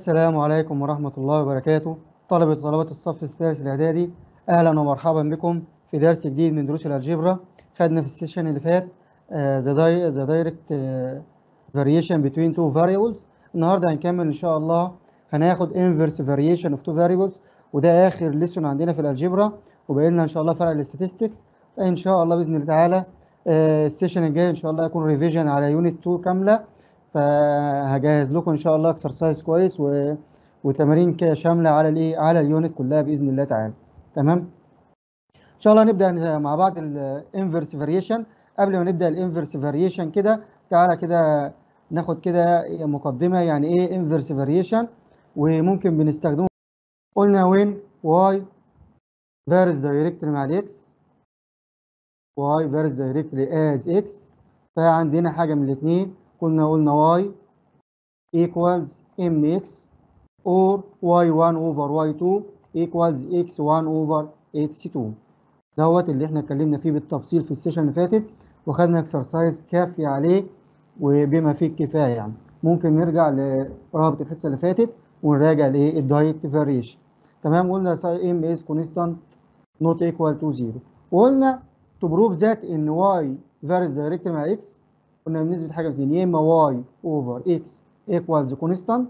السلام عليكم ورحمة الله وبركاته. طلبة الصف الثالث الإعدادي، أهلا ومرحبا بكم في درس جديد من دروس الألجبرا. خدنا في السيشن اللي فات the direct variation between two variables. النهاردة هنكمل إن شاء الله، هناخد inverse variation of two variables، وده آخر ليسون عندنا في الألجبرا، وبقينا إن شاء الله فرع الاستاتستكس. إن شاء الله بإذن الله تعالى السيشن الجاي إن شاء الله يكون ريفيجن على يونت 2 كاملة، فهجهز لكم ان شاء الله اكسرسايز كويس وتمارين كده شامله على اليونت كلها باذن الله تعالى. تمام، ان شاء الله نبدا مع بعض الانفرس فاريشن. قبل ما نبدا الانفرس فاريشن كده، تعالى كده ناخد كده مقدمه يعني ايه انفرس فاريشن وممكن بنستخدمه. قلنا وين واي فارس دايركتلي مع الاكس، واي فارس دايركتلي از اكس، فعندنا حاجه من الاثنين. قلنا y equals mx or y1 over y2 equals x1 over x2. دوت اللي احنا اتكلمنا فيه بالتفصيل في السيشن اللي فاتت، وخدنا اكسرسايز كافي عليه وبما فيه الكفايه. يعني ممكن نرجع لرابط الحصه اللي فاتت ونراجع الدايركت فاريشن. تمام، قلنا m is constant not equal to 0. وقلنا to prove that ان y varies directly مع x، كنا بنثبت حاجه من يا اما y over x equals constant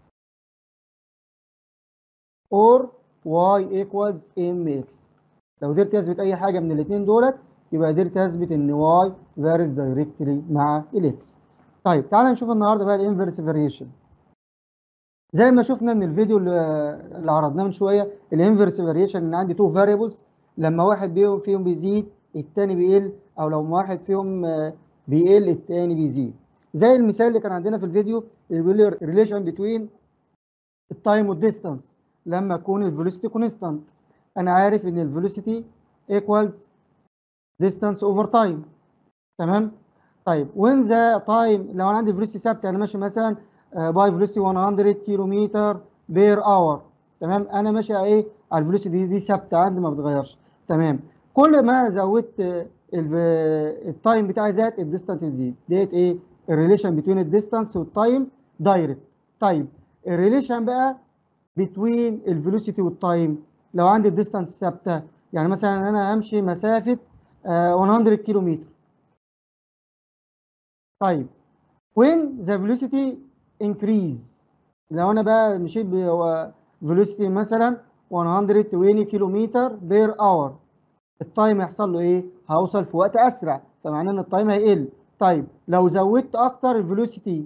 or y equals mx. لو قدرت اثبت اي حاجه من الاثنين دولت يبقى قدرت اثبت ان y varies directly مع الاكس. طيب تعالى نشوف النهارده بقى الانفرس فاريشن. زي ما شفنا من الفيديو اللي عرضناه من شويه، الانفرس فاريشن ان عندي تو فاريبلز، لما واحد فيهم بيزيد الثاني بيقل، او لو واحد فيهم بيقل الثاني بيزيد. زي المثال اللي كان عندنا في الفيديو اللي بيقول لي ريليشن بتوين التايم والديستانس لما تكون الفيلوسيتي كونستانت. انا عارف ان الفيلوسيتي ايكوالز ديستانس اوفر تايم. تمام. طيب وين ذا تايم، لو انا عندي فيلوسيتي ثابته، انا ماشي مثلا باي فيلوسيتي 100 كيلومتر بير اور. تمام، انا ماشي ايه على الفيلوسيتي دي ثابته عندي ما بتتغيرش. تمام، كل ما زودت التايم بتاعي زاد الديستانس يزيد. ديت ايه الريليشن بين الديستانس والتايم دايركت. طيب الريليشن بقى بين الفيلوسيتي والتايم، لو عندي الديستانس ثابته، يعني مثلا انا همشي مسافه 100 كيلومتر. طيب when the velocity increase، لو انا بقى مشيت ب velocity مثلا 120 كيلومتر بير اور، التايم هيحصل له ايه؟ هوصل في وقت اسرع، فمعناه ان التايم هيقل. طيب لو زودت اكتر الفيلوسيتي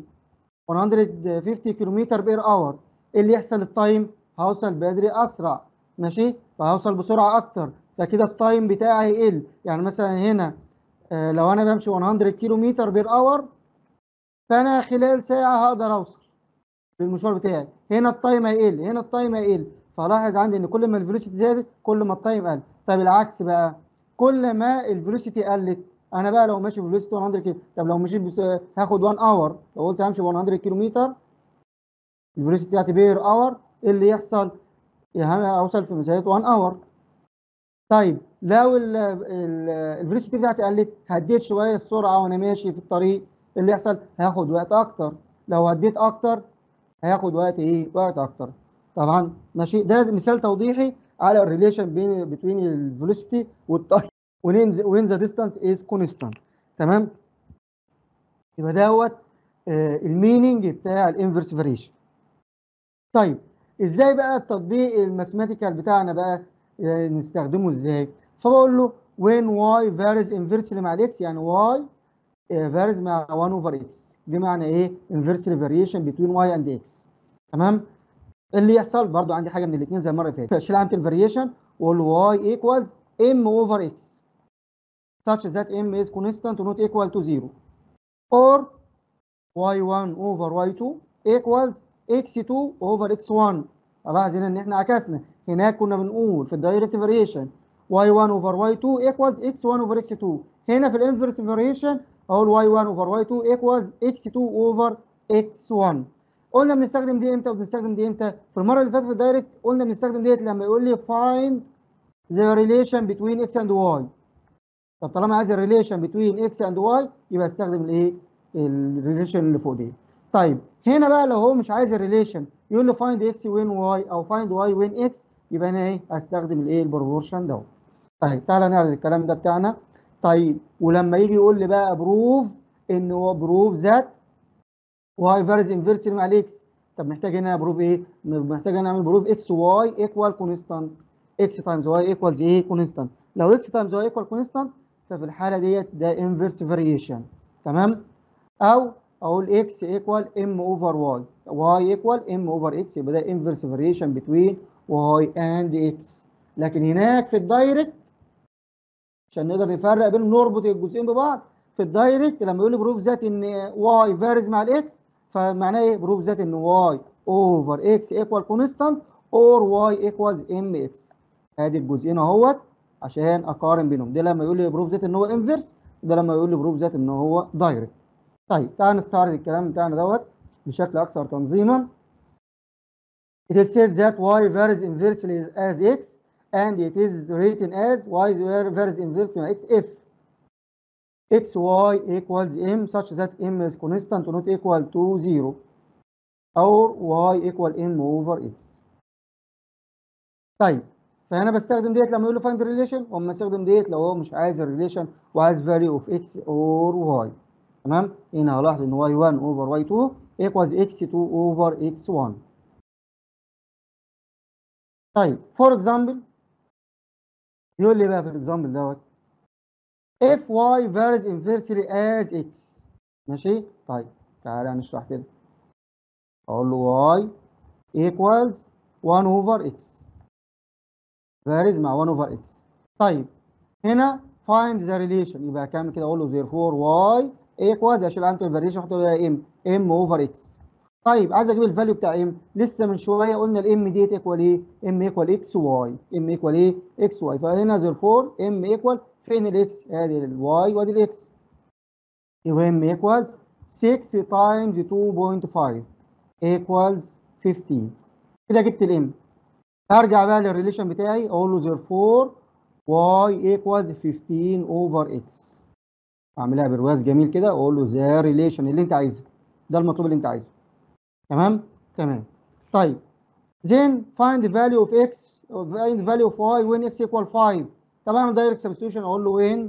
150 كيلومتر بير اور، ايه اللي يحصل؟ التايم هوصل بدري اسرع، ماشي، فهوصل بسرعه اكتر، فكده التايم بتاعي هيقل. يعني مثلا هنا لو انا بمشي 100 كيلومتر بير اور، فانا خلال ساعه هقدر اوصل للمشوار بتاعي. هنا التايم هيقل، هنا التايم هيقل، فلاحظ عندي ان كل ما الفيلوسيتي زادت كل ما التايم قل. طب العكس بقى، كل ما الفيلوسيتي قلت، انا بقى لو ماشي بفيلوسيتي 100 كيلو، طب لو مشيت هاخد 1 اور، لو قلت همشي 100 كيلومتر الفيلوسيتي بتاعتي بير اور، ايه اللي يحصل؟ يعني اوصل في مسافه 1 اور. طيب لو الفيلوسيتي بتاعتي قلت، هديت شويه السرعه وانا ماشي في الطريق، اللي يحصل؟ هاخد وقت اكتر. لو هديت اكتر هياخد وقت وقت اكتر. طبعا ماشي، ده مثال توضيحي على الريليشن بين الفيلوسيتي والتايم وين ذا ديستانس از كونستانت. تمام، يبقى دوت الميننج بتاع الانفرس فاريشن. طيب ازاي بقى التطبيق الماثيماتيكال بتاعنا بقى نستخدمه ازاي؟ فبقول له when y varies inversely مع الاكس، يعني y varies مع 1 over x، دي معنى ايه؟ inversely variation between y and x. تمام، اللي يحصل برضو عندي حاجه من الاثنين زي المره اللي فاتت، اشيل علامه الفاريشن واقول y equals m over x such that m is constant not equal to 0 or y1 over y2 equals x2 over x1. لاحظ هنا ان احنا عكسنا، هناك كنا بنقول في الدايركت فاريشن y1 over y2 equals x1 over x2، هنا في الانفرس فاريشن اقول y1 over y2 equals x2 over x1. قلنا بنستخدم دي امتى وبنستخدم دي امتى؟ في المره اللي فاتت في الدايركت قلنا بنستخدم ديت لما يقول لي find the relation between x and y. طب طالما عايز الريليشن بين x and y يبقى استخدم الايه؟ الريليشن اللي فوق دي. طيب هنا بقى لو هو مش عايز الريليشن، يقول لي فايند اكس وين واي او فايند واي وين اكس، يبقى انا ايه هستخدم الايه البروبورشن دوت. طيب تعالى نعرض الكلام ده بتاعنا. طيب ولما يجي يقول لي بقى بروف ان هو بروف ذات واي فاريز انفيرسلي مع الاكس، طب محتاج هنا بروف ايه؟ محتاج انا اعمل بروف اكس واي ايكوال كونستانت، اكس تايمز واي ايكوالز ايه؟ كونستانت. لو اكس تايمز واي ايكوال كونستانت ففي الحاله ديت ده انفيرس فاريشن، تمام؟ او اقول اكس ايكوال ام اوفر واي، واي ايكوال ام اوفر اكس، يبقى ده انفيرس فاريشن بتوين واي اند اكس. لكن هناك في الدايركت عشان نقدر نفرق بينهم نربط الجزئين ببعض، في الدايركت لما يقول لي بروف ذات ان واي فارز مع الاكس فمعناه ايه؟ بروف ذات ان واي اوفر اكس ايكوال كونستانت اور واي ايكوالز ام اكس. ادي الجزئين اهوت عشان اقارن بينهم، ده لما يقول لي بروف ذات ان هو انفرس، ده لما يقول لي بروف ذات ان هو دايركت. طيب تعال نستعرض الكلام بتاعنا دوت بشكل اكثر تنظيما. It is said that y varies inversely as x and it is written as y varies inversely as x if xy equals m such that m is constant not equal to 0 or y equal m over x. طيب فانا بستخدم ديت لما يقول له find relation، واما استخدم ديت لو هو مش عايز الريليشن وعايز value of x or y. تمام؟ هنا هلاحظ ان y1 over y2 equals x2 over x1. طيب for example يقول لي بقى في الاكزامبل دوت if y varies inversely as x. ماشي؟ طيب تعالى نشرح كده. اقول له y equals 1 over x varies مع 1 over x. طيب هنا find the relation، يبقى كامل كده اقول له therefore y equals اشيل عنه الفاريشن احط له m over x. طيب عايز اجيب الفاليو بتاع ام، لسه من شويه قلنا الام ديت ايكوال ايه؟ ام ايكوال اكس واي، ام ايكوال ايه؟ اكس واي. فهنا therefore ام ايكوال فين الاكس؟ ادي الواي وادي الاكس، يبقى ام ايكوالز 6 تايمز 2.5 equals 15. كده جبت الام. هرجع بقى للريليشن بتاعي اقول له therefore y equals 15 over x. اعملها برواز جميل كده واقول له ذا ريليشن اللي انت عايزها، ده المطلوب اللي انت عايزه. تمام؟ تمام. طيب then find the value of x find the value of y when x equal 5. طبعا دايركت سبستيوشن اقول له when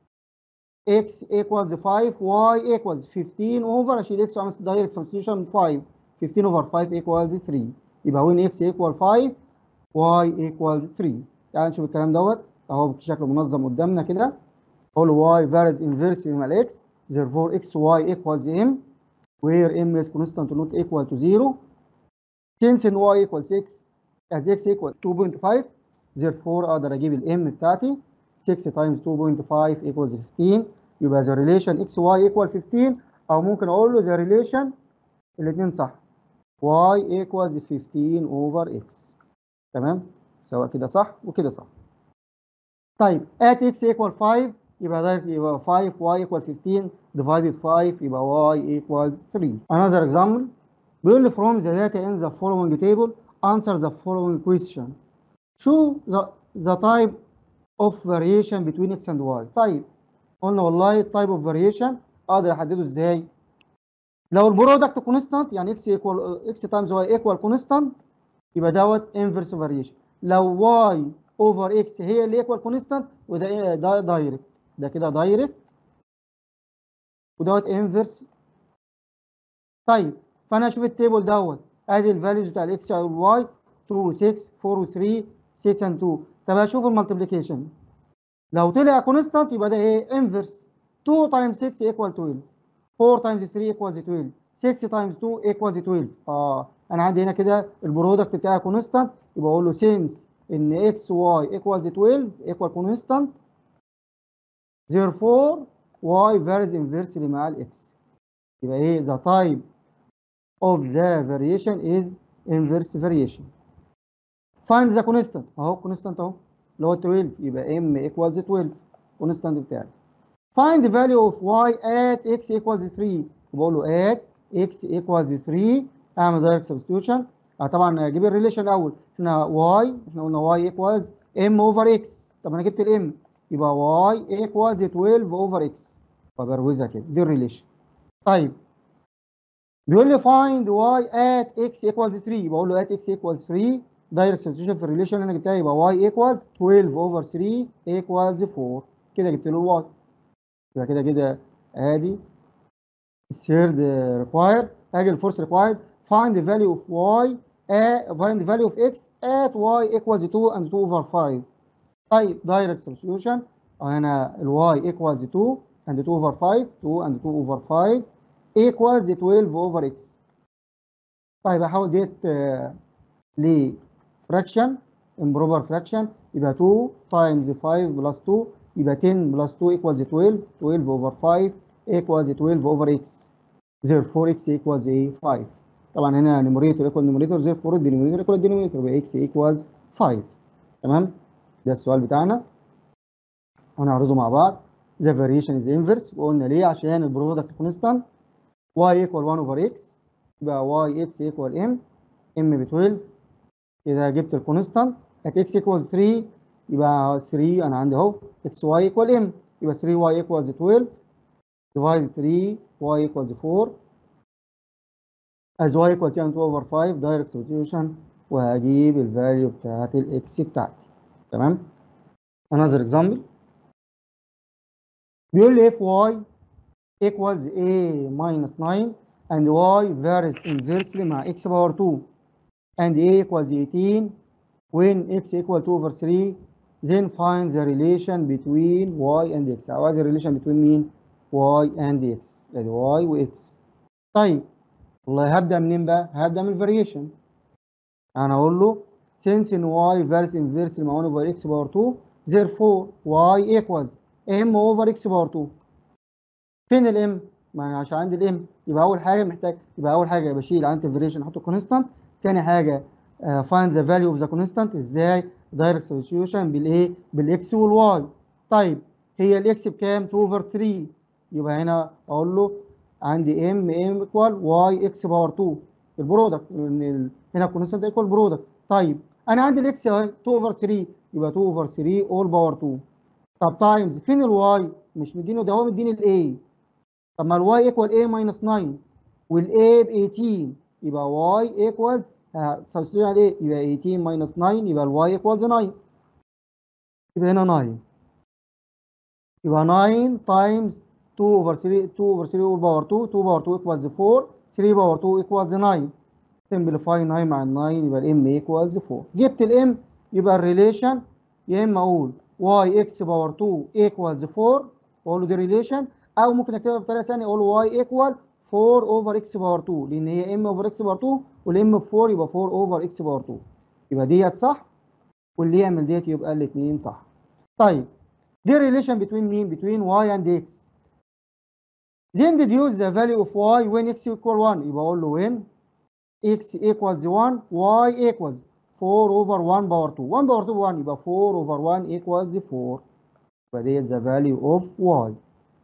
x equals 5 y equals 15 over اشيل x واعمل دايركت سبستيوشن 5 15 over 5 equals 3. يبقى when x equal 5 y equals 3. تعال نشوف الكلام دوت اهو بشكل منظم قدامنا كده. اقول له y varies inversely مع x therefore xy equals m where m is constant not equal to 0 since n y equals 6 as x equals 2.5 therefore اقدر اجيب الام بتاعتي 6 times 2.5 equals 15. يبقى the relation xy equal 15 او ممكن اقول له the relation الاثنين صح y equals 15 over x. تمام؟ سواء كده صح وكده صح. طيب at x equal 5 يبقى ده يبقى 5 y equal 15 divided 5 يبقى y equal 3. Another example بيقول لي from the data in the following table answer the following question. show the type of variation between x and y. طيب قلنا والله type of variation اقدر احدده ازاي؟ لو البرودكت كونستانت يعني x equal x times y equal constant يبقى دوت inverse variation. لو y over x هي اللي equal constant وده ايه؟ ده دايركت، ده كده دايركت ودوت inverse. طيب فانا اشوف التيبل دوت ادي الفاليوز بتاع الاكس والواي 2 6 4 و3 6 and 2. طب اشوف المالتيبليكيشن لو طلع كونستانت يبقى ده ايه؟ انفرس. 2 times 6 equal 12 4 times 3 equals 12 6 times 2 equals 12. انا عندي هنا كده البرودكت بتاعي كونستانت يبقى اقول له since ان اكس واي equals 12 equal constant therefore y varies inversely مع الاكس. يبقى ايه؟ the type of the variation is inverse variation. find the constant اهو constant اهو اللي هو 12 يبقى m equals 12 constant بتاعي. find the value of y at x equals 3 بقول له at x equals 3 اعمل direct substitution. طبعا اجيب الريليشن الاول. احنا احنا قلنا y equals m over x. طب انا جبت الام يبقى y equals 12 over x فبروزها كده دي الريليشن. طيب بيقول لي find y at x equals 3. بقول له at x equals 3 دايركت سبستيوشن في الريليشن اللي انا جبتها، يبقى y equals 12 over 3 equals 4. كده جبت له الواي. يبقى كده ادي الثيرد ريكوايرد. اجي الفورث ريكوايرد find the value of y find the value of x at y equals 2 and 2 over 5. طيب دايركت سبستيوشن هنا الواي ايكوالز 2 and 2 over 5 2 and 2 over 5 equals 12 over x. طيب احول ديت لفراكشن امبروبر فراكشن، يبقى 2 times 5 plus 2 يبقى 10 plus 2 equals 12 12 over 5 equals 12 over x. therefore x equals a 5. طبعا هنا نيميريتور ايكوال نيميريتور therefore الدينومينيتور ايكوال الدينومينيتور يبقى x equals 5. تمام. ده السؤال بتاعنا هنعرضه مع بعض. the variation is inverse وقلنا ليه؟ عشان البرودكت كونستانت y equal 1 over x يبقى y x equal m ب 12. كده جبت الكونستانت at x equal 3 يبقى 3 انا عندي اهو x y equal m يبقى 3 y equals 12 divide 3 y equals 4 as y equal 10 over 5 direct substitution وهجيب الفاليو بتاعت الاكس بتاعتي. تمام. another example بيقول لي if y equals a minus 9 and y varies inversely مع x power 2 and a equals 18 when x equal 2 over 3 then find the relation between y and x. عاوز الريليشن between مين؟ y and x يعني y و x. طيب والله هبدأ منين بقى؟ هبدأ من الفاريشن. أنا أقول له since in y varies inversely مع 1 over x power 2 therefore y equals m over x power 2. فين الام؟ ما انا عشان عندي الام يبقى اول حاجه محتاج، يبقى اول حاجه بشيل عند الفاريشن احطه كونستانت. تاني حاجه find the value of the constant. ازاي؟ دايركت سبستيوشن بالايه؟ بالاكس والواي. طيب هي الاكس بكام؟ 2 over 3 يبقى هنا اقول له عندي ام ايكوال واي اكس باور 2 البرودكت لان هنا الكونستانت ايكوال برودكت. طيب انا عندي الاكس اهي 2 over 3 يبقى 2 over 3 اول باور 2. طب تايمز فين الواي؟ مش مدينه ده، هو مديني الاي. طب ما الواي ايكوال a ماينس 9 والاي ب 18 يبقى واي ايكوال سبستيوت عليه يبقى 18 ماينس 9 يبقى الواي ايكوال 9. يبقى هنا 9 يبقى 9 تايمز 2 اوفر 3 2 اوفر 3 اول باور 2 2 باور 2 ايكوالز 4 3 باور 2 ايكوالز 9. سمبليفاي 9 مع ال 9 يبقى الام ايكوالز 4. جبت الام يبقى الريليشن يا اما اقول واي اكس باور 2 ايكوالز 4 واقول له دي ريليشن، او ممكن اكتبها بطريقه ثانيه اقول واي ايكوال 4 اوفر اكس باور 2 لان هي ام اوفر اكس باور 2 والام ب 4 يبقى 4 اوفر اكس باور 2. يبقى ديت صح واللي يعمل ديت يبقى الاثنين صح. طيب دي ريليشن بتوين مين؟ بتوين واي اند اكس. then deduce the value of y when x equal 1 يبقى اقول له when x equals 1 y equals 4 over 1 power 2 1 power 2 1 يبقى 4 over 1 equals 4. يبقى ديت the value of y.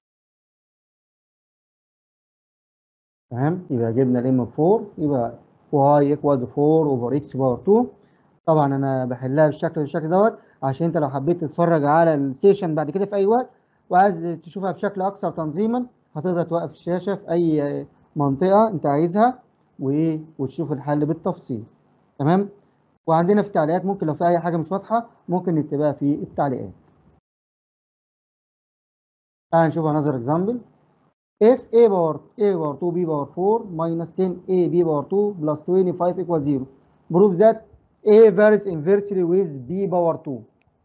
تمام. يبقى جبنا الام 4 يبقى y equals 4 over x power 2. طبعا انا بحلها بالشكل دوت عشان انت لو حبيت تتفرج على السيشن بعد كده في اي وقت وعايز تشوفها بشكل اكثر تنظيما هتقدر توقف الشاشه في اي منطقه انت عايزها وتشوف الحل بالتفصيل. تمام. وعندنا في التعليقات ممكن لو في اي حاجه مش واضحه ممكن نكتبها في التعليقات. تعال نشوف another example. if a power 2 b power 4 minus 10 a b power 2 plus 25 equals 0 prove that a varies inversely with b power 2.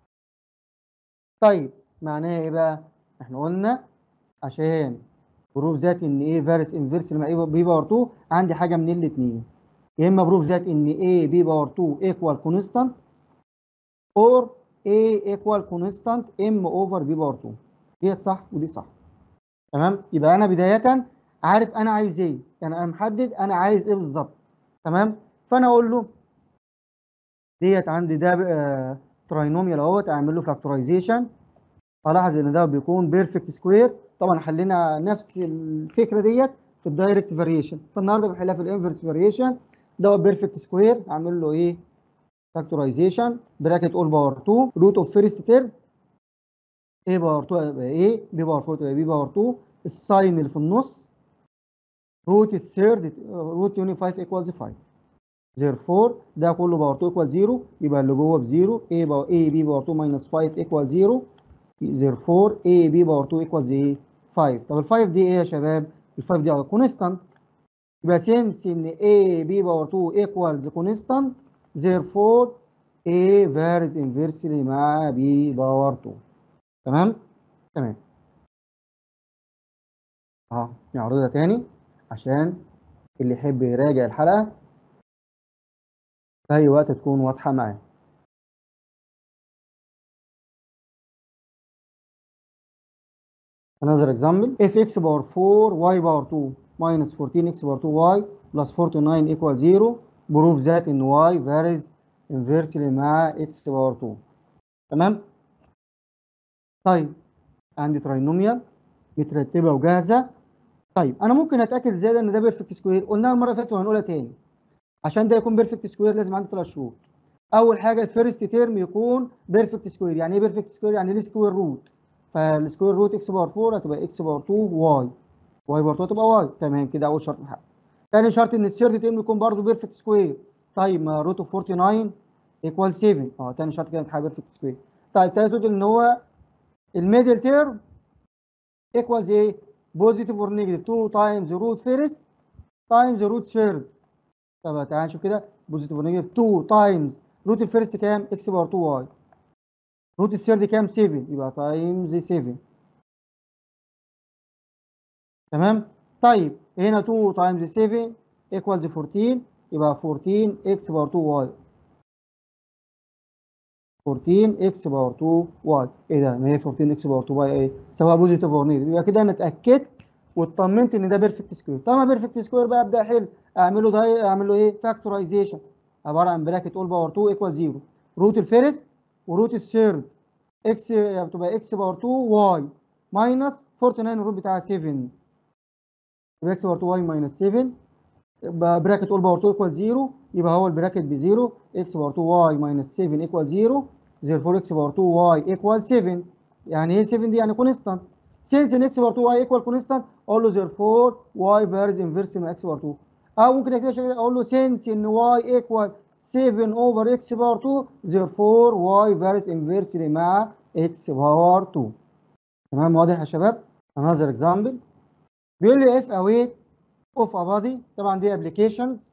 طيب معناها ايه بقى؟ احنا قلنا عشان بروف ذات ان ايه فارس انفيرس مع ايه بي باور 2 عندي حاجه من الاثنين، يا اما بروف ذات ان ايه بي باور 2 ايكوال كونستانت اور ايه ايكوال كونستانت ام اوفر بي باور 2. ديت صح ودي صح. تمام. يبقى انا بدايه عارف انا عايز ايه، يعني انا محدد انا عايز ايه بالظبط. تمام. فانا اقول له ديت عندي ده تراينوميال اهوت اعمل له فاكتورايزيشن. هلاحظ ان ده بيكون بيرفكت سكوير. طبعا حلينا نفس الفكره ديت في الدايركت فاريشن فالنهارده بنحلها في الانفرس فاريشن. ده بيرفكت سكوير اعمل له ايه؟ فاكتورايزيشن براكت اول باور 2 روت اوف فيرست تيرم ايه باور 2 يبقى ايه بي باور 4 تبقى بي باور 2 الساين اللي في النص روت الثيرد روت 25 ايكوالز 5. therefore ده كله باور 2 ايكوال 0، يبقى اللي جوه بزيرو. a باور a b باور 2 ماينس 5 ايكوال 0. therefore a b باور 2 ايكوالز ايه؟ 5. طب ال 5 دي ايه يا شباب؟ ال 5 دي كونستانت، يبقى سينس ان a b باور 2 ايكوالز كونستانت therefore a varies inversely مع b باور 2. تمام؟ تمام. نعرضها تاني عشان اللي يحب يراجع الحلقة في أي وقت تكون واضحة معاه. Another example, if x power 4 y power 2 minus 14x power 2 y plus 49 equals 0 prove that in y varies inversely مع x power 2. تمام؟ طيب عندي تراينوميال مترتبة وجاهزة. طيب أنا ممكن أتأكد إزاي إن ده بيرفكت سكوير؟ قلناها المرة اللي فاتت وهنقولها تاني. عشان ده يكون بيرفكت سكوير لازم عندي 3 شروط. اول حاجه الفيرست تيرم يكون بيرفكت سكوير. يعني ايه بيرفكت سكوير؟ يعني ليه سكوير روت. فالسكوير روت اكس باور 4 هتبقى اكس باور 2 واي، واي باور 2 هتبقى واي. تمام كده اول شرط محقق. تاني شرط ان الثيرد تيرم يكون برضه بيرفكت سكوير. طيب ما روت اوف 49 ايكوال 7. تاني شرط كده محقق بيرفكت سكوير. طيب تالت شرط ان هو الميدل تيرم ايكوالز ايه؟ بوزيتيف اور نيجاتيف 2 تايمز روت فيرست تايمز روت ثيرد. طب تعالى نشوف كده، بوزيتيف ونيجاتيف 2 تايمز روت الفيرست كام؟ اكس باور 2 واي. روت الثيرد كام؟ 7، يبقى تايمز 7. تمام. طيب هنا 2 تايمز 7 ايكوالز 14، يبقى 14 اكس باور 2 واي. 14 اكس باور 2 واي. ايه ده؟ ما هي 14 اكس باور 2 واي ايه؟ سواء بوزيتيف اور نيجاتيف. يبقى كده انا اتاكدت واطمنت ان ده بيرفكت سكوير. طالما بيرفكت سكوير بقى ابدا احل. اعمل له ايه؟ فاكتورايزيشن. عباره عن براكت اول باور 2 ايكوال 0. روت الفيرست وروت الثيرد اكس بتبقى اكس باور 2 واي ماينس 49 الروت بتاعها 7، يبقى اكس باور 2 واي ماينس 7. براكت اول باور 2 ايكوال 0، يبقى هو البراكت ب 0. اكس باور 2 واي ماينس 7 ايكوال 0. therefore اكس باور 2 واي ايكوال 7. يعني ايه 7 دي؟ يعني كونستانت. سينس ان اكس باور 2 واي ايكوال كونستانت اقول له therefore واي فيرز انفيرس من اكس باور 2. او ممكن اكتب اقول له سينس ان واي ايكوال 7 اوفر اكس باور 2 therefore واي فيرز انفيرس مع اكس باور 2. تمام واضح يا شباب؟ another example بيقول لي if a weight of a body، طبعا دي applications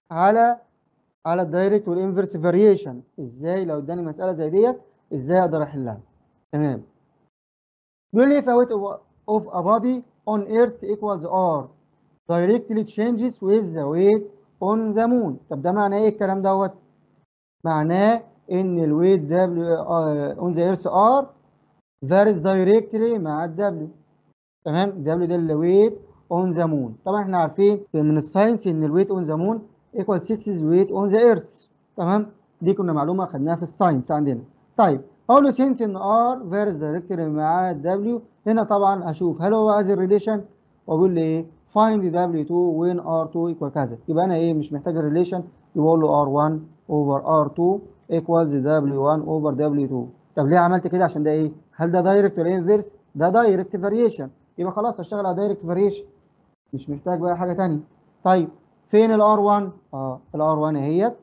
على الدايركت والانفرس فاريشن. ازاي لو اداني مساله زي ديت ازاي اقدر احلها؟ تمام. بيقول لي if a weight of a body on earth equals r directly changes with the weight on the moon. طب ده معناه ايه الكلام دوت؟ معناه ان الويت دبليو on the earth r varies directly مع الدبليو. تمام. الدبليو ده الويت اون ذا مون. طبعا احنا عارفين من الساينس ان الويت اون ذا مون ايكوال 6 ويت اون ذا ايرث. تمام. دي كنا معلومه خدناها في الساينس عندنا. طيب اقول له سينس ان ار فيرس دايركتلي مع الدبليو. هنا طبعا اشوف هل هو عايز الريليشن واقول له ايه؟ فايند دبليو 2 وين ار 2 ايكوال كذا. يبقى انا ايه؟ مش محتاج الريليشن، يبقى اقول له ار 1 اوفر ار 2 ايكوالز دبليو 1 اوفر دبليو 2. طب ليه عملت كده؟ عشان ده ايه؟ هل ده دايركت ولا انفيرس؟ ده دايركت فاريشن، يبقى خلاص هشتغل على دايركت فاريشن، مش محتاج بقى حاجه ثانيه. طيب فين الار 1؟ الار 1 اهيت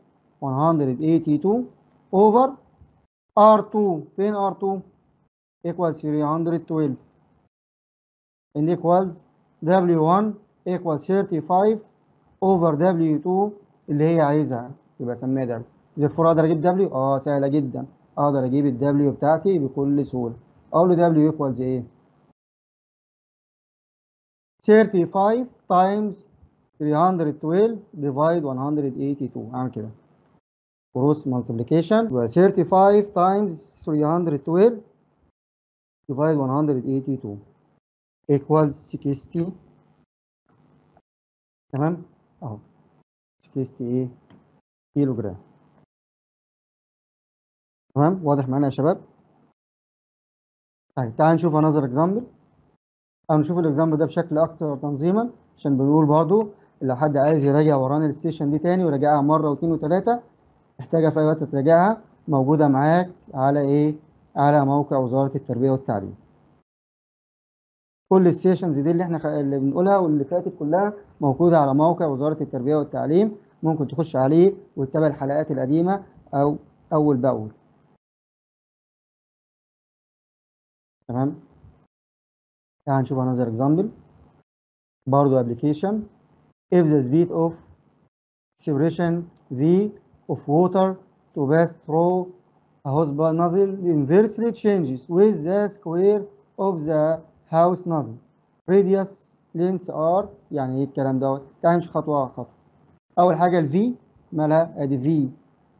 182 اوفر ار 2. فين ار 2؟ ايكوال 312 and equals w1 equals 35 اوفر w2 اللي هي عايزها، يبقى اسميها دبليو. therefore اقدر اجيب دبليو؟ سهله جدا، اقدر اجيب الدبليو بتاعتي بكل سهوله. اقول له دبليو ايكوالز ايه؟ 35 times 312 divide 182. اعمل كده cross multiplication يبقى 35 times 312 divide 182 equals 60. تمام اهو 60 ايه كيلو جرام. تمام واضح معانا يا شباب؟ طيب تعال نشوف another example او نشوف الاكزامبل ده بشكل اكتر تنظيما عشان بنقول برضو لو حد عايز يراجع ورانا الستيشن دي تاني وراجعها مره واثنين وثلاثه، محتاجه في اي وقت تراجعها، موجوده معاك على ايه؟ على موقع وزاره التربيه والتعليم. كل السيشنز دي اللي احنا اللي بنقولها واللي فاتت كلها موجودة على موقع وزارة التربية والتعليم، ممكن تخش عليه وتتابع الحلقات القديمة أو أول بأول. تمام. تعال نشوف another example برضه application. If the speed of expression V of water to pass through a hose nozzle inversely changes with the square of the house nozzle. Radius lengths are يعني ايه الكلام دوت؟ تعالى نمشي خطوة خطوة. أول حاجة ال V مالها؟ أدي V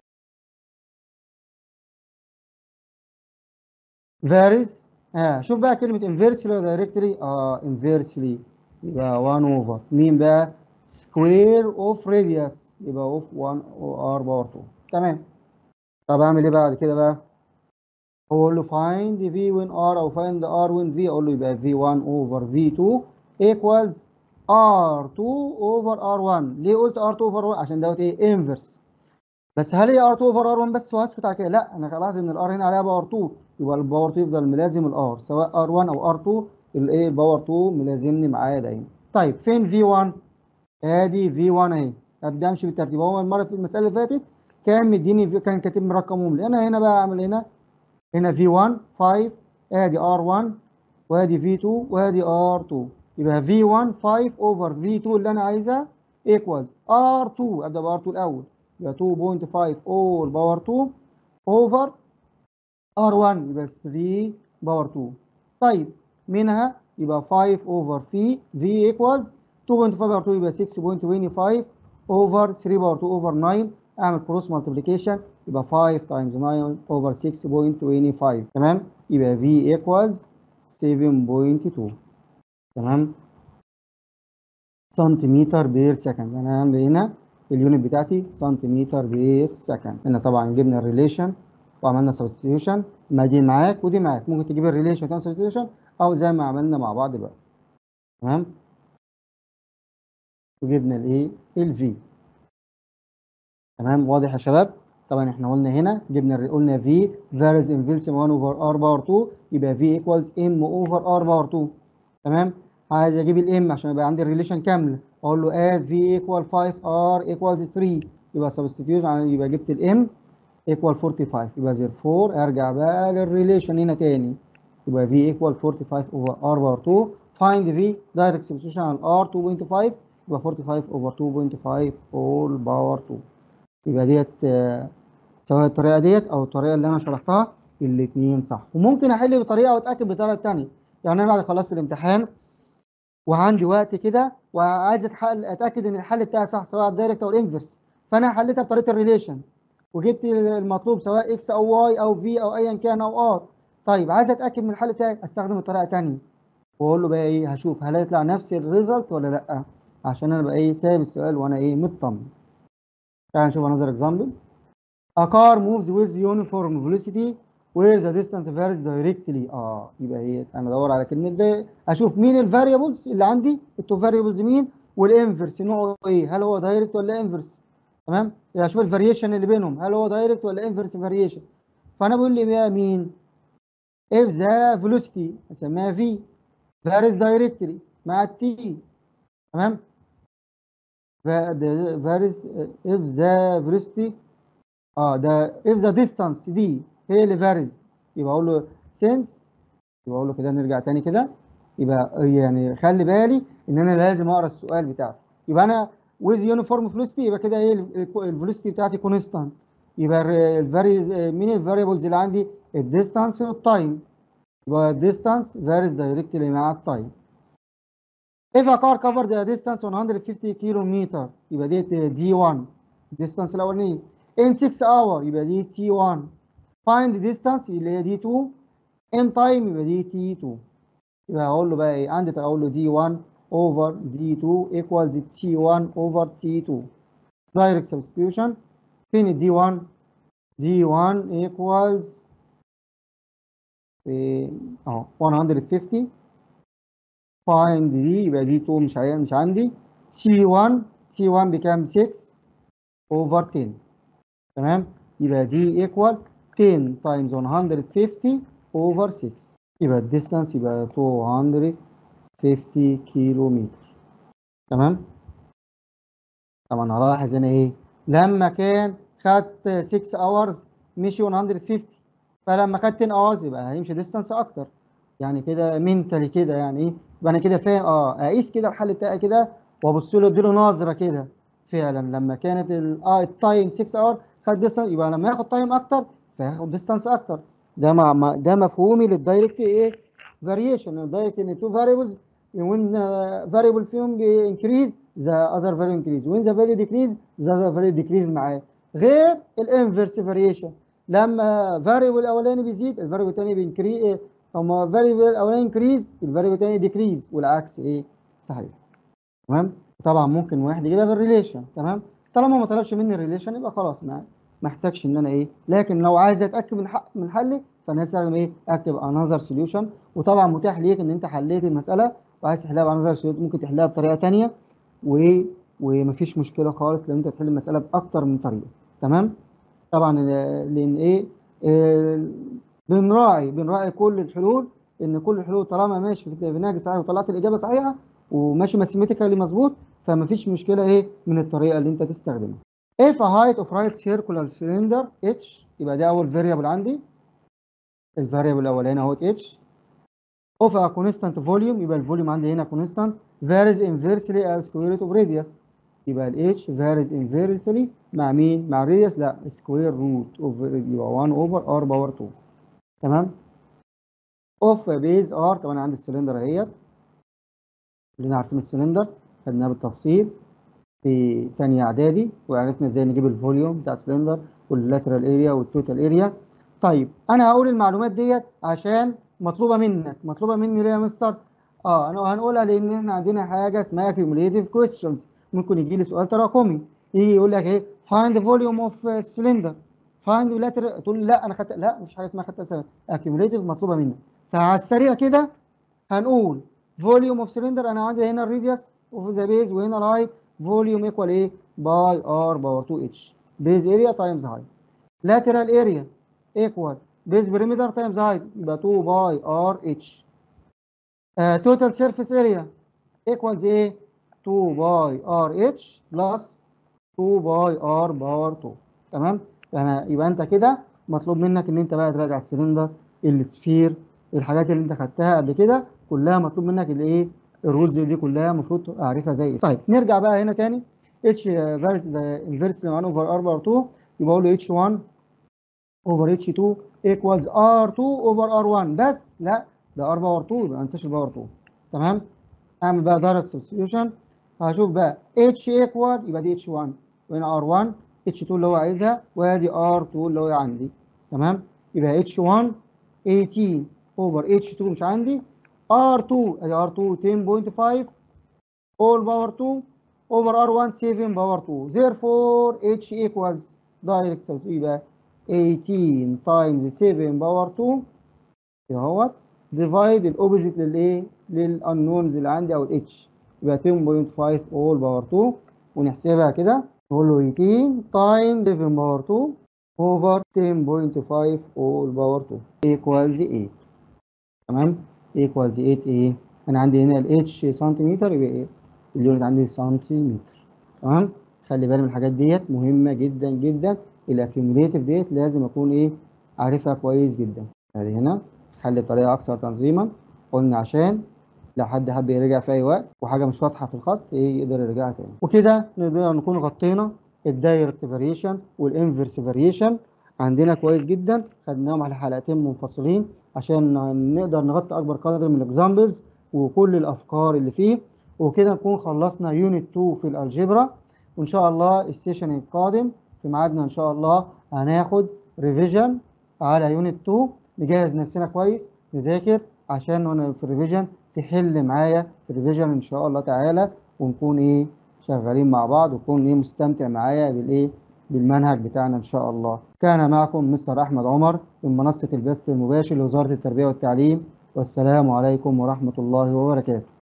varies. شوف بقى كلمة inversely ولا directly؟ inversely يبقى 1 over مين بقى؟ square of radius يبقى of 1 r باور 2. تمام. طب أعمل إيه بعد كده بقى؟ أقول له find V when R أو find R when V، أقول له يبقى V1 over V2 equals R2 over R1. ليه قلت R2 over R1؟ عشان دوت إيه؟ inverse. بس هل هي R2 over R1 بس وهسكت على كده؟ لا، أنا خلاص إن الR هنا عليها باور 2، يبقى الباور 2 يفضل ملازم الR سواء R1 أو R2، الإيه الباور 2 ملازمني معايا دايما. طيب فين V1؟ ادي V1 اهي. ابدا امشي بالترتيب. هو المره في المساله اللي فاتت كان مديني كان كاتب مرقمهم لي، انا هنا بقى اعمل هنا V1 5 ادي R1 وادي V2 وادي R2، يبقى V1 5 over V2 اللي انا عايزها equals R2. ابدا ب R2 الاول، يبقى 2.5 all باور 2 over R1 يبقى 3 باور 2. طيب منها يبقى 5 over V equals 2.5 باور 2 يبقى 6.25 over 3 باور 2 over 9. اعمل كروس مالتيبليكيشن يبقى 5 times 9 over 6.25. تمام. يبقى V equals 7.2. تمام. سنتيمتر بير سكند. انا عندي هنا اليونت بتاعتي سنتيمتر بير سكند. هنا طبعا جبنا الريليشن وعملنا سبستيوشن، ما دي معاك ودي معاك، ممكن تجيب الريليشن وتعمل سبستيوشن او زي ما عملنا مع بعض بقى. تمام. وجبنا الايه الفي. تمام. واضح يا شباب؟ طبعا احنا قلنا هنا قلنا في فاريز انفيلسيم 1 اوفر ار باور 2 يبقى في ايكوالز ام اوفر ار باور 2. تمام. عايز اجيب الام عشان يبقى عندي الريليشن كامله، اقول له اد في ايكوال 5 ار ايكوالز 3 يبقى سبستيوت يبقى جبت الام ايكوال 45. يبقى therefore ارجع بقى للريليشن هنا تاني، يبقى في ايكوال 45 اوفر ار باور 2. فايند في دايركت سبستيوشن على ار 2.5 يبقى 45 اوفر 2.5 اول باور 2. يبقى ديت سواء الطريقه ديت او الطريقه اللي انا شرحتها الاثنين صح. وممكن احل بطريقه واتاكد بطريقه ثانيه. يعني انا بعد خلصت الامتحان وعندي وقت كده وعايز اتاكد ان الحل بتاعي صح سواء الدايركت او الانفرس، فانا حليتها بطريقه الريليشن وجبت المطلوب سواء اكس او واي او في او ايا كان او ار. طيب عايز اتاكد من الحل بتاعي استخدم طريقه ثانيه واقول له بقى ايه، هشوف هل هيطلع نفس الريزلت ولا لا، عشان انا بقى ايه سايب السؤال وانا ايه مطمن. تعال نشوف another example. A car moves with uniform velocity where the distance varies directly. يبقى ايه، انا ادور على كلمه ده اشوف مين الفاريبلز اللي عندي، التو فاريبلز مين، والانفرس نوعه ايه، هل هو دايركت ولا انفرس. تمام. يعني اشوف الفاريشن اللي بينهم هل هو دايركت ولا انفرس فاريشن. فانا بقول لي بقى مين، if the velocity اسميها v varies directly مع التي. تمام. varies if the velocity ده if the distance دي هي اللي varies يبقى اقول له since. يبقى اقول له كده نرجع تاني كده، يبقى يعني خلي بالي ان انا لازم اقرا السؤال بتاعي. يبقى انا with uniform velocity يبقى كده ايه الفيلوسيتي بتاعتي كونستانت. يبقى الفاريز مين الفاريبلز اللي عندي، الديستانس والتايم. يبقى الديستانس varies directly مع التايم. if a car covered a distance 150 كيلو متر يبقى دي دي 1 distance الاولانيه in 6 hours يبقى دي تي 1. find distance اللي هي دي 2 in time يبقى دي تي 2. يبقى اقول له بقى ايه، عندي اقول له دي 1 over دي 2 equals تي 1 over تي 2. direct substitution. فين الدي 1؟ دي 1 equals اهو 150. find دي يبقى دي 2 مش عندي. تي 1 تي 1 بكام 6 over 10. تمام. يبقى دي equal 10 times 150 over 6. يبقى الديستانس يبقى 250 كيلو متر. تمام. طبعا هلاحظ هنا ايه، لما كان خد 6 اورز مشي 150، فلما خد 10 اورز يبقى هيمشي ديستانس اكتر. يعني كده منتالي كده يعني ايه، يبقى انا كده فاهم اقيس كده الحل بتاعي كده وابص له اديله نظره كده. فعلا لما كانت التايم 6 اور خد ديستانس، يبقى لما ياخد تايم اكتر فياخد ديستانس اكتر. ده مفهومي للدايركت ايه، فاريشن. الدايركت ان تو فاريبلز when variable فيهم increase the other value increase when the value decrease the other value decrease معاه. غير الانفرس فاريشن، لما variable الاولاني بيزيد الفاريبل الثاني بينكريز، اما variable الاولاني increase الفاريبل الثاني decrease والعكس ايه، صحيح. تمام. طبعا ممكن واحد يجيبها بالريليشن. تمام. طالما ما طلبش مني الريليشن يبقى خلاص ما احتاجش ان انا ايه. لكن لو عايز اتاكد من حلي فانا هستخدم ايه، اكتب انذر سوليوشن. وطبعا متاح ليك ان انت حليت المساله وعايز تحلها بانذر سوليوشن، ممكن تحلها بطريقه ثانيه ومفيش مشكله خالص لو انت تحل المساله باكتر من طريقه. تمام. طبعا لان ايه، آه، بنراعي كل الحلول، ان كل الحلول طالما ماشي في نهج صحيح وطلعت الاجابه صحيحه وماشي ماثيماتيكالي مظبوط، فمفيش مشكله ايه من الطريقه اللي انت تستخدمها. if a height of right circular cylinder h، يبقى ده اول فاريبل عندي، الفاريبل الاولاني اهو h of a constant volume، يبقى الفوليوم عندي هنا constant varies inversely as square root of radius، يبقى ال h varies inversely مع مين؟ مع الراديوس. لا square root of، يبقى 1 over r باور 2. تمام. of base r، طبعا عندي السلندر اهيت، كلنا عارفين السلندر خدناها بالتفصيل في ثانيه اعدادي، وعرفنا ازاي نجيب الفوليوم بتاع السلندر واللاترال اريا والتوتال اريا. طيب انا هقول المعلومات ديت عشان مطلوبه مني ليه يا مستر؟ انا هنقولها لان احنا عندنا حاجه اسمها cumulative questions. ممكن يجي لي سؤال تراكمي يجي يقول لك ايه، find the volume of cylinder، find lateral، تقول لا انا خدت، لا مش حاجه اسمها خدت cumulative مطلوبه مني. فعلى السريع كده هنقول فوليوم اوف سلندر، انا عندي هنا الراديوس اوف ذا بيز وهنا الهايت، فوليوم ايكوال ايه، باي ار باور 2 اتش، بيز اريا تايمز هايت. لاترال اريا ايكوال بيز بريمتر تايمز هايت، يبقى 2 باي ار اتش. توتال سيرفيس اريا ايكوالز ايه، 2 باي ار اتش بلس 2 باي ار باور 2. تمام. يبقى انت كده مطلوب منك ان انت بقى تراجع السلندر، السفير، الحاجات اللي انت خدتها قبل كده كلها مطلوب منك الايه، الرولز دي كلها المفروض اعرفها زي إيه. طيب نرجع بقى هنا تاني، اتش فيرس انفيرس 1 اوفر ار باور 2، يبقى اقول له اتش 1 اوفر اتش 2 ايكوالز ار 2 اوفر ار 1. بس لا، ده ار باور 2، يبقى ما انساش الباور 2. تمام. اعمل بقى دايركت سبستيوشن، هشوف بقى اتش ايكوال، يبقى دي اتش 1 وهنا ار 1، اتش 2 اللي هو عايزها وادي ار 2 اللي هو عندي. تمام. يبقى اتش 1 18 اوفر اتش 2 مش عندي، ار 2 ادي ار 2 10.5 all باور 2 اوفر ار 1 7 باور 2، therefore اتش equals دايركت سبستيوشن، يبقى 18 تايمز 7 باور 2 كده اهوت، ديفايد الاوبوزيت للايه، للانونز اللي عندي او الاتش، يبقى 10.5 اول باور 2. ونحسبها كده نقول له 18 تايم 7 باور 2 اوفر 10.5 اول باور 2 ايكوالز 8. تمام. ايكوالز 8 ايه، انا عندي هنا الاتش سنتيمتر، يبقى ايه اليونت عندي سنتيمتر. تمام. خلي بالي من الحاجات ديت مهمه جدا جدا، الاكيوميليتيف ديت لازم اكون ايه، عارفها كويس جدا. ادي هنا حل بطريقه اكثر تنظيما، قلنا عشان لو حد حب يرجع في اي وقت وحاجه مش واضحه في الخط ايه يقدر يرجعها تاني. وكده نقدر نكون غطينا الدايركت فاريشن والانفرس فاريشن عندنا كويس جدا، خدناهم على حلقتين منفصلين عشان نقدر نغطي اكبر قدر من الاكزامبلز وكل الافكار اللي فيه. وكده نكون خلصنا يونت 2 في الالجبرا. وان شاء الله السيشن القادم في ميعادنا ان شاء الله هناخد ريفيجن على يونت 2، نجهز نفسنا كويس، نذاكر عشان وانا في الريفيجن تحل معايا في الريفيجن ان شاء الله تعالى، ونكون ايه شغالين مع بعض، وتكون ايه مستمتع معايا بالايه بالمنهج بتاعنا ان شاء الله. كان معكم مستر احمد عمر من منصة البث المباشر لوزارة التربية والتعليم، والسلام عليكم ورحمة الله وبركاته.